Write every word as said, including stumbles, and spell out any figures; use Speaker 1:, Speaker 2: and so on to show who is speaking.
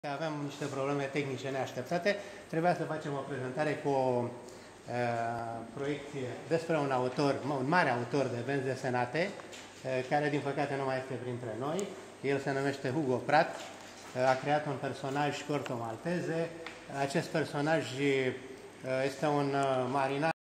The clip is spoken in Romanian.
Speaker 1: Aveam niște probleme tehnice neașteptate, trebuia să facem o prezentare cu o uh, proiecție despre un autor, un mare autor de benzi desenate, uh, care din păcate nu mai este printre noi. El se numește Hugo Pratt, uh, a creat un personaj corto malteze. Acest personaj uh, este un uh, marinar